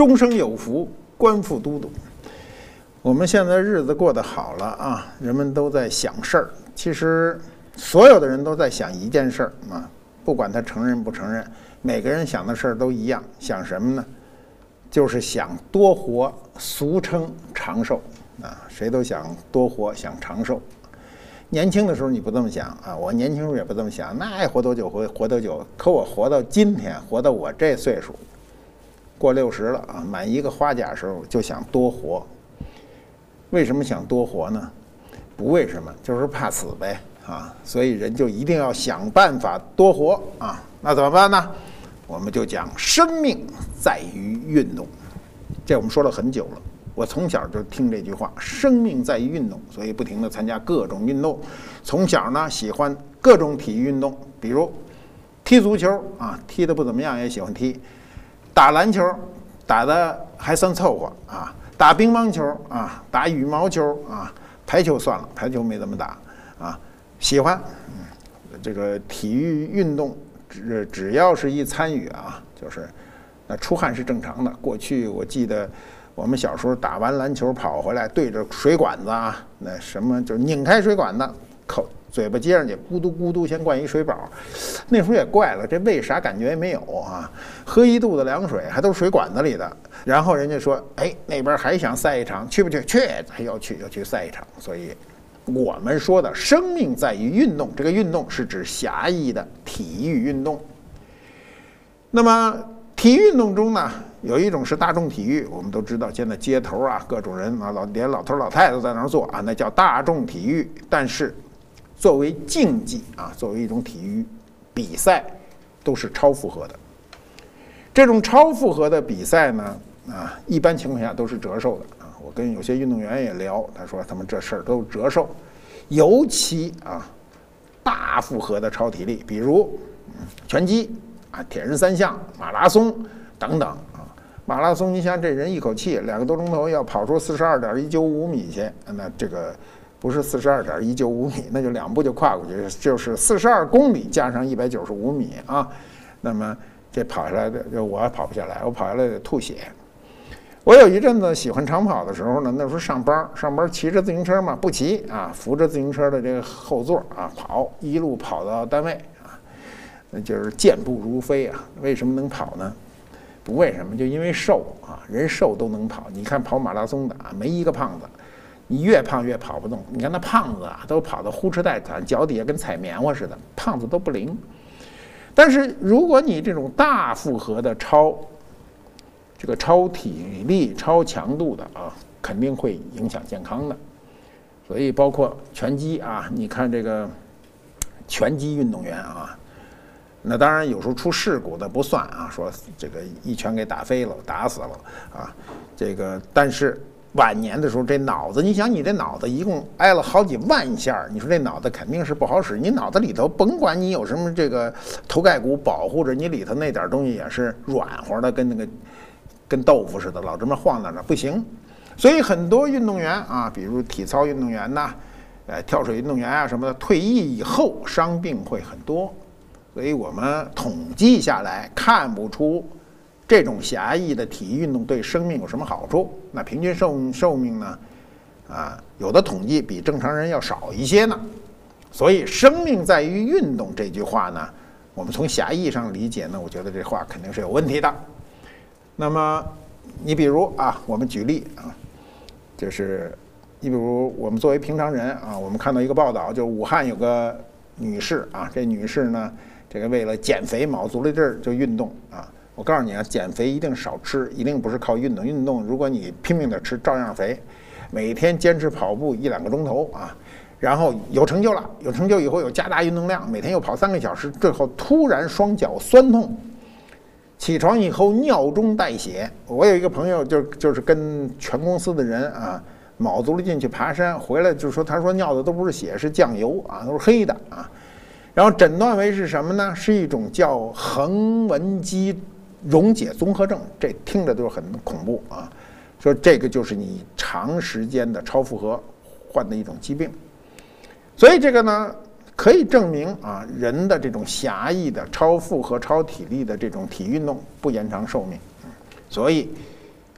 终生有福，官复都督。我们现在日子过得好了啊，人们都在想事儿。其实所有的人都在想一件事儿啊，不管他承认不承认，每个人想的事儿都一样，想什么呢？就是想多活，俗称长寿啊，谁都想多活，想长寿。年轻的时候你不这么想啊，我年轻时候也不这么想，那爱活多久活多久。可我活到今天，活到我这岁数，过60了啊，满一个花甲时候就想多活。为什么想多活呢？不为什么，就是怕死呗啊！所以人就一定要想办法多活啊。那怎么办呢？我们就讲生命在于运动，这我们说了很久了。我从小就听这句话，生命在于运动，所以不停地参加各种运动。从小呢喜欢各种体育运动，比如踢足球啊，踢得不怎么样也喜欢踢；打篮球，打得还算凑合啊；打乒乓球啊，打羽毛球啊，排球算了，排球没怎么打啊，喜欢。这个体育运动只要是一参与啊，就是那出汗是正常的。过去我记得我们小时候打完篮球跑回来，对着水管子啊，那什么就是拧开水管子，嘴巴接上去，咕嘟咕嘟先灌一水饱。那时候也怪了，这胃啥感觉也没有啊，喝一肚子凉水，还都是水管子里的。然后人家说，哎，那边还想赛一场，去不去？去，还要去赛一场。所以我们说的生命在于运动，这个运动是指狭义的体育运动。那么体育运动中呢，有一种是大众体育，我们都知道，现在街头啊，各种人啊，连老头老太太都在那儿做啊，那叫大众体育。但是作为竞技啊，作为一种体育比赛，都是超负荷的。这种超负荷的比赛呢，啊，一般情况下都是折寿的啊。我跟有些运动员也聊，他说他们这事儿都是折寿，尤其啊，大负荷的超体力，比如拳击啊、铁人三项、马拉松等等啊。马拉松，你想这人一口气2个多钟头要跑出42.195米去，那这个不是42.195米，那就2步就跨过去，就是42公里加上195米啊。那么这跑下来的，我跑不下来，我跑下来得吐血。我有一阵子喜欢长跑的时候呢，那时候上班骑着自行车嘛，不骑啊，扶着自行车的这个后座啊跑，一路跑到单位啊，那就是健步如飞啊。为什么能跑呢？不为什么，就因为瘦啊，人瘦都能跑。你看跑马拉松的啊，没一个胖子，你越胖越跑不动。你看那胖子啊，都跑得呼哧带喘，脚底下跟踩棉花似的，胖子都不灵。但是如果你这种大负荷的超体力、超强度的啊，肯定会影响健康的。所以包括拳击啊，你看这个拳击运动员啊，那当然有时候出事故的不算啊，说这个一拳给打飞了、打死了啊，这个但是晚年的时候，这脑子，你想你这脑子一共挨了好几万下，你说这脑子肯定是不好使。你脑子里头甭管你有什么这个头盖骨保护着，你里头那点东西也是软和的，跟豆腐似的，老这么晃荡着不行。所以很多运动员啊，比如体操运动员呐，跳水运动员啊什么的，退役以后伤病会很多。所以我们统计下来看不出这种狭义的体育运动对生命有什么好处。那平均寿命呢，啊，有的统计比正常人要少一些呢。所以生命在于运动这句话呢，我们从狭义上理解呢，我觉得这话肯定是有问题的。那么你比如啊，我们举例啊，就是你比如我们作为平常人啊，我们看到一个报道，就是武汉有个女士啊，这女士呢，这个为了减肥卯足了劲儿就运动啊。我告诉你啊，减肥一定少吃，一定不是靠运动。运动如果你拼命的吃，照样肥。每天坚持跑步1-2个钟头啊，然后有成就了，有成就以后又加大运动量，每天又跑3个小时，最后突然双脚酸痛。起床以后尿中带血，我有一个朋友就是跟全公司的人啊卯足了劲去爬山，回来就说他说尿的都不是血，是酱油啊，都是黑的啊。然后诊断为是什么呢？是一种叫横纹肌溶解综合症，这听着都是很恐怖啊。说这个就是你长时间的超负荷患的一种疾病，所以这个呢。可以证明啊，人的这种狭义的超负荷、超体力的这种体育运动不延长寿命。所以，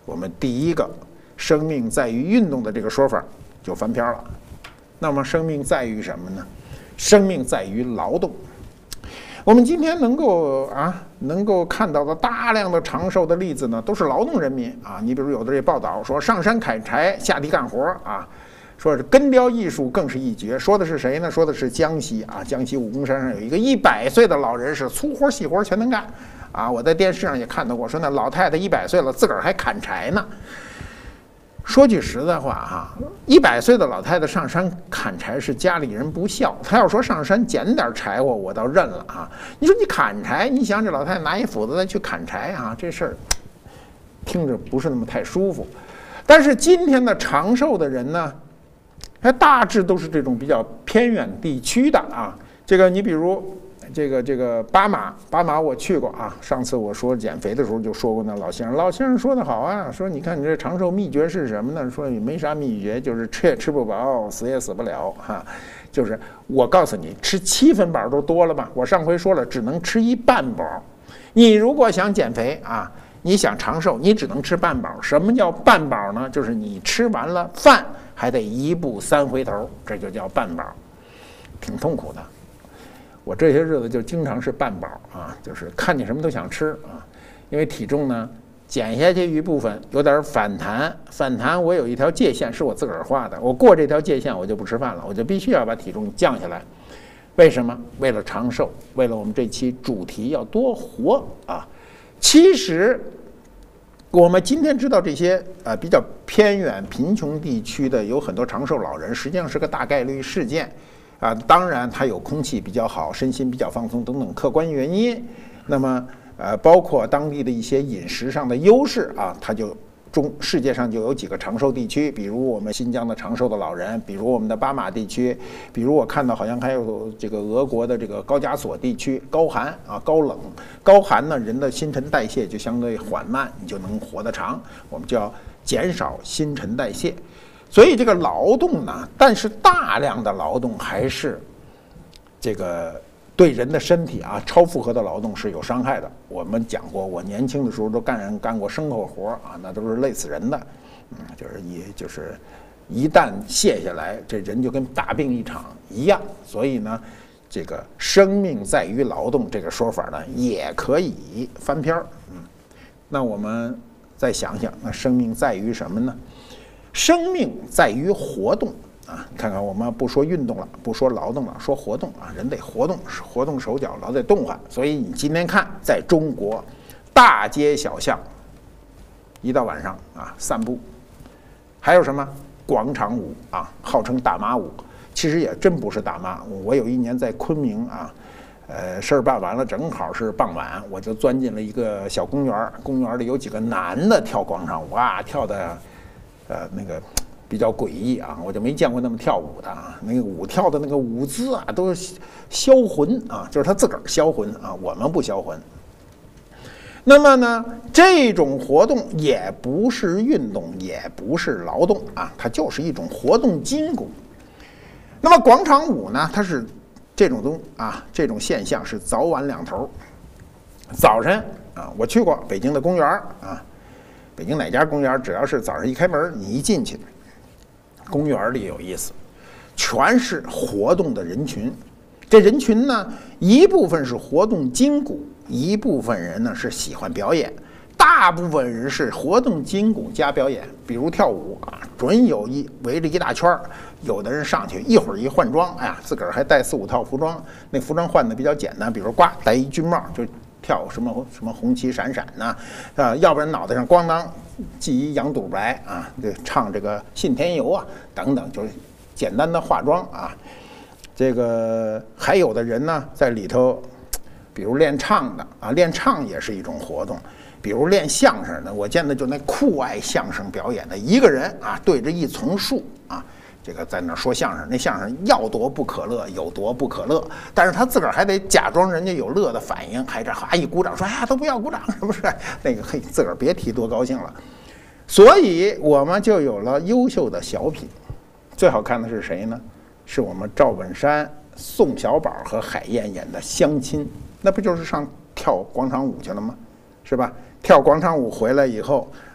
我们第一个生命在于运动的这个说法就翻篇了。那么生命在于什么呢？生命在于劳动。我们今天能够看到的大量的长寿的例子呢，都是劳动人民啊。你比如有的这报道说上山砍柴，下地干活啊，说是根雕艺术更是一绝。说的是谁呢？说的是江西啊，江西武功山上有一个100岁的老人，是粗活细活全能干啊。我在电视上也看到过，说那老太太100岁了，自个儿还砍柴呢。说句实在话哈，100岁的老太太上山砍柴是家里人不孝。她要说上山捡点柴火，我倒认了啊。你说你砍柴，你想这老太太拿一斧子再去砍柴啊，这事儿听着不是那么太舒服。但是今天的长寿的人呢，还大致都是这种比较偏远地区的啊。这个你比如这个巴马我去过啊。上次我说减肥的时候就说过那老先生说的好啊，说你看你这长寿秘诀是什么呢？说也没啥秘诀，就是吃也吃不饱，死也死不了哈。就是我告诉你，吃7分饱都多了吧？我上回说了，只能吃1半饱。你如果想减肥啊，你想长寿，你只能吃半饱。什么叫半饱呢？就是你吃完了饭还得1步3回头，这就叫半饱，挺痛苦的。我这些日子就经常是半饱啊，就是看见什么都想吃啊，因为体重呢减下去一部分，有点反弹。我有一条界限是我自个儿画的，我过这条界限我就不吃饭了，我就必须要把体重降下来。为什么？为了长寿，为了我们这期主题要多活啊。其实我们今天知道这些比较偏远贫穷地区的有很多长寿老人，实际上是个大概率事件。当然它有空气比较好，身心比较放松等等客观原因。那么包括当地的一些饮食上的优势啊，它就世界上就有几个长寿地区，比如我们新疆的长寿的老人，比如我们的巴马地区，比如我看到好像还有这个俄国的这个高加索地区，高寒啊高冷，高寒呢人的新陈代谢就相对缓慢，你就能活得长，我们叫减少新陈代谢。所以这个劳动呢，但是大量的劳动还是这个对人的身体啊，超负荷的劳动是有伤害的。我们讲过，我年轻的时候都干过牲口活啊，那都是累死人的。就是一旦卸下来，这人就跟大病一场一样。所以呢，这个生命在于劳动这个说法呢，也可以翻篇儿。那我们再想想，那生命在于什么呢？生命在于活动啊！你看看，我们不说运动了，不说劳动了，说活动啊！人得活动手脚，老得动换。所以你今天看，在中国大街小巷，一到晚上啊散步，还有什么广场舞啊，号称打妈舞，其实也真不是打妈。我有一年在昆明啊，事儿办完了，正好是傍晚，我就钻进了一个小公园，公园里有几个男的跳广场舞啊，跳的。那个比较诡异啊，我就没见过那么跳舞的啊。那个舞跳的那个舞姿啊，都是销魂啊，就是他自个儿销魂啊，我们不销魂。那么呢，这种活动也不是运动，也不是劳动啊，它就是一种活动筋骨。那么广场舞呢，它是这种现象是早晚两头。早晨啊，我去过北京的公园啊。北京哪家公园，只要是早上一开门，你一进去，公园里有意思，全是活动的人群。这人群呢，一部分是活动筋骨，一部分人呢是喜欢表演，大部分人是活动筋骨加表演。比如跳舞啊，准有围着一大圈，有的人上去一会儿一换装，哎呀，自个儿还带4、5套服装，那服装换的比较简单，比如戴一军帽就。跳什么红旗闪闪呢？要不然脑袋上咣当系一羊肚白啊，对，唱这个信天游啊等等，就是简单的化妆啊。这个还有的人呢在里头，比如练唱的啊，练唱也是一种活动。比如练相声的，我见的就那酷爱相声表演的一个人啊，对着一丛树啊。这个在那说相声，那相声要多不可乐有多不可乐，但是他自个儿还得假装人家有乐的反应，还这哈一鼓掌说哎呀都不要鼓掌，是不是？那个嘿，自个儿别提多高兴了。所以我们就有了优秀的小品，最好看的是谁呢？是我们赵本山、宋小宝和海燕演的《相亲》，那不就是上跳广场舞去了吗？是吧？跳广场舞回来以后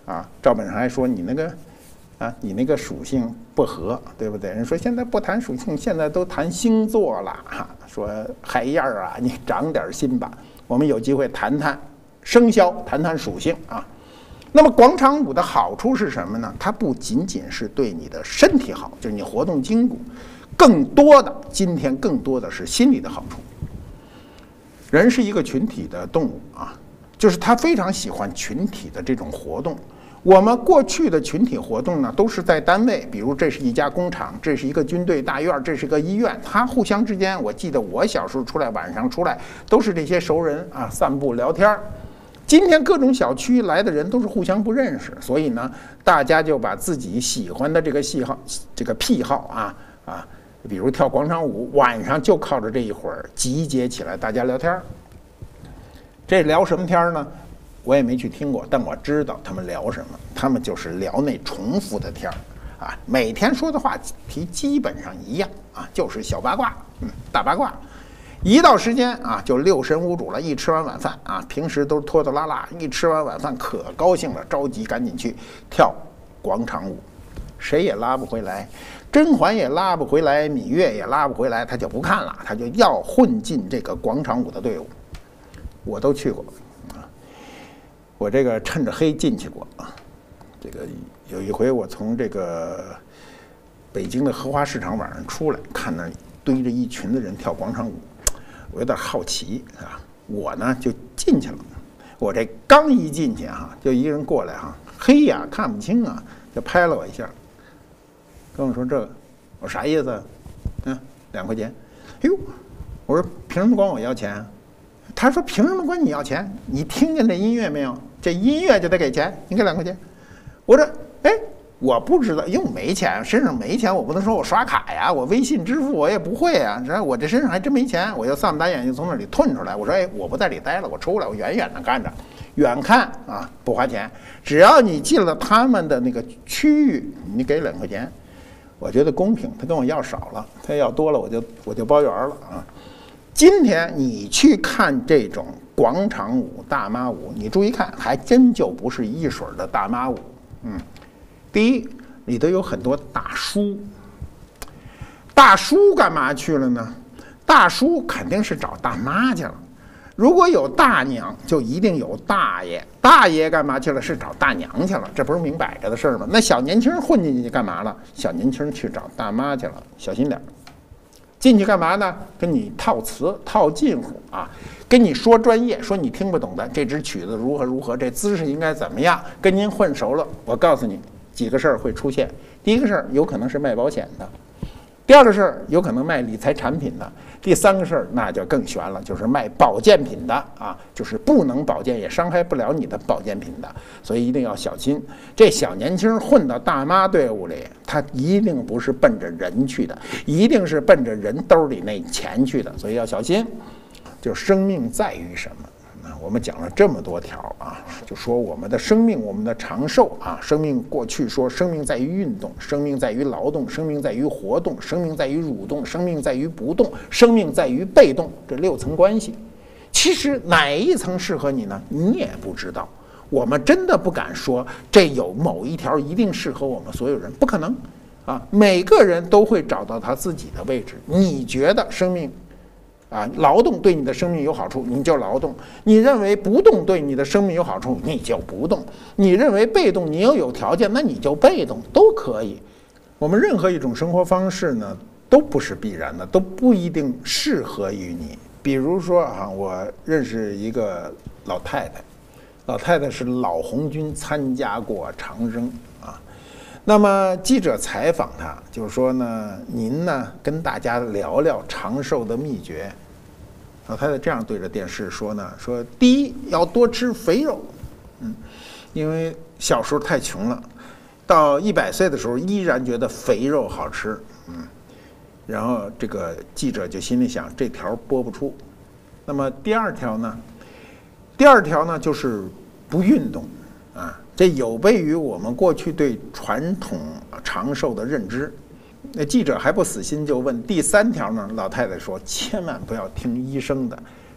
啊，赵本山还说你那个属性不合，对不对？人说现在不谈属性，现在都谈星座了哈。说海燕啊，你长点心吧。我们有机会谈谈生肖，谈谈属性啊。那么广场舞的好处是什么呢？它不仅仅是对你的身体好，就是你活动筋骨，今天更多的是心理的好处。人是一个群体的动物啊，就是他非常喜欢群体的这种活动。我们过去的群体活动呢，都是在单位，比如这是一家工厂，这是一个军队大院，这是个医院，它互相之间，我记得我小时候出来，晚上出来都是这些熟人啊，散步聊天。今天各种小区来的人都是互相不认识，所以呢，大家就把自己喜欢的这个癖好啊，比如跳广场舞，晚上就靠着这一会儿集结起来，大家聊天。这聊什么天呢？我也没去听过，但我知道他们聊什么。他们就是聊那重复的天啊，每天说的话题基本上一样啊，就是小八卦，大八卦。一到时间啊，就六神无主了。一吃完晚饭啊，平时都拖拖拉拉，一吃完晚饭可高兴了，着急赶紧去跳广场舞，谁也拉不回来，甄嬛也拉不回来，芈月也拉不回来，他就不看了，他就要混进这个广场舞的队伍。我都去过啊，我这个趁着黑进去过啊。这个有一回我从这个北京的荷花市场晚上出来，看那堆着一群的人跳广场舞。我有点好奇啊，我呢就进去了。我这刚一进去啊，就一个人过来哈，黑呀看不清啊，就拍了我一下，跟我说这个，我啥意思？2块钱。哎呦，我说凭什么管我要钱？他说凭什么管你要钱？你听见这音乐没有？这音乐就得给钱，你给2块钱。我说哎。我不知道，因为我没钱，身上没钱，我不能说我刷卡呀，我微信支付我也不会啊。然后我这身上还真没钱，我就散不打眼睛从那里退出来。我说，哎，我不在里待了，我出来，我远远的看着，远看啊不花钱，只要你进了他们的那个区域，你给2块钱，我觉得公平。他跟我要少了，他要多了我就包圆了啊。今天你去看这种广场舞、大妈舞，你注意看，还真就不是一水的大妈舞，第一，里头有很多大叔。大叔干嘛去了呢？大叔肯定是找大妈去了。如果有大娘，就一定有大爷。大爷干嘛去了？是找大娘去了。这不是明摆着的事儿吗？那小年轻混进去干嘛了？小年轻去找大妈去了，小心点。进去干嘛呢？跟你套词、套近乎啊，跟你说专业，说你听不懂的。这支曲子如何如何，这姿势应该怎么样？跟您混熟了，我告诉你。几个事儿会出现，第一个事儿有可能是卖保险的，第二个事儿有可能卖理财产品的，第三个事儿那就更悬了，就是卖保健品的啊，就是不能保健也伤害不了你的保健品的，所以一定要小心。这小年轻混到大妈队伍里，他一定不是奔着人去的，一定是奔着人兜里那钱去的，所以要小心。就生命在于什么？我们讲了这么多条啊，就说我们的生命，我们的长寿啊，生命过去说生命在于运动，生命在于劳动，生命在于活动，生命在于蠕动，生命在于不动，生命在于被动，这6层关系。其实哪一层适合你呢？你也不知道。我们真的不敢说这有某一条一定适合我们所有人，不可能啊！每个人都会找到他自己的位置。你觉得生命劳动对你的生命有好处，你就劳动；你认为不动对你的生命有好处，你就不动；你认为被动，你要有条件，那你就被动，都可以。我们任何一种生活方式呢，都不是必然的，都不一定适合于你。比如说我认识一个老太太，老太太是老红军，参加过长征啊。那么记者采访她，就是说呢，您呢跟大家聊聊长寿的秘诀。老太太这样对着电视说呢，说第一要多吃肥肉，因为小时候太穷了，到100岁的时候依然觉得肥肉好吃，然后这个记者就心里想，这条播不出。那么第二条呢就是不运动啊。这有悖于我们过去对传统长寿的认知。那记者还不死心，就问第3条呢？老太太说：千万不要听医生的，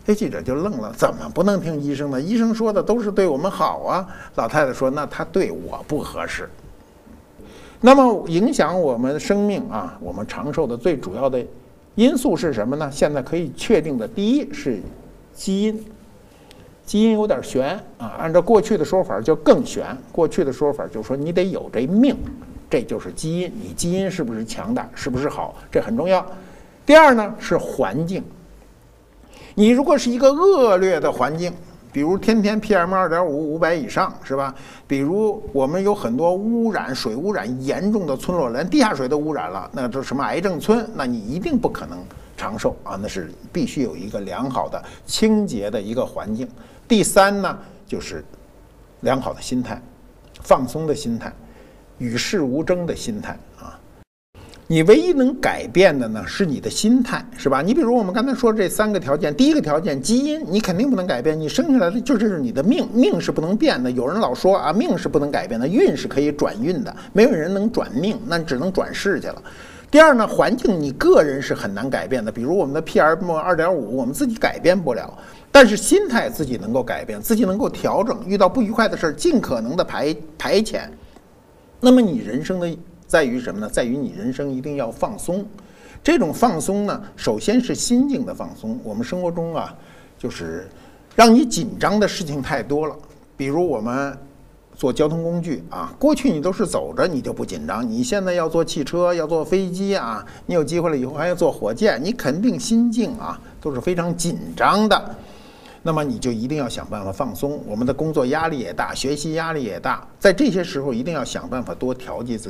这记者就愣了，怎么不能听医生呢？医生说的都是对我们好啊。老太太说，那他对我不合适。那么影响我们生命啊，我们长寿的最主要的因素是什么呢？现在可以确定的，第一是基因。基因有点悬啊，按照过去的说法就更悬。过去的说法就是说你得有这命，这就是基因。你基因是不是强大，是不是好，这很重要。第二呢是环境。你如果是一个恶劣的环境，比如天天 PM2.5 500以上，是吧？比如我们有很多污染，水污染严重的村落，连地下水都污染了，那这什么癌症村，那你一定不可能长寿啊！那是必须有一个良好的、清洁的一个环境。第三呢，就是良好的心态，放松的心态，与世无争的心态啊。你唯一能改变的呢，是你的心态，是吧？你比如我们刚才说这3个条件，第一个条件基因，你肯定不能改变，你生下来的就是你的命，命是不能变的。有人老说啊，命是不能改变的，运是可以转运的，没有人能转命，那只能转世去了。第二呢，环境你个人是很难改变的，比如我们的 PM2.5，我们自己改变不了，但是心态自己能够改变，自己能够调整，遇到不愉快的事尽可能的排遣。那么你人生的在于什么呢？在于你人生一定要放松。这种放松呢，首先是心境的放松。我们生活中啊，就是让你紧张的事情太多了，比如我们坐交通工具啊，过去你都是走着，你就不紧张。你现在要坐汽车，要坐飞机啊，你有机会了以后还要坐火箭，你肯定心境啊都是非常紧张的。那么你就一定要想办法放松。我们的工作压力也大，学习压力也大，在这些时候一定要想办法多调剂自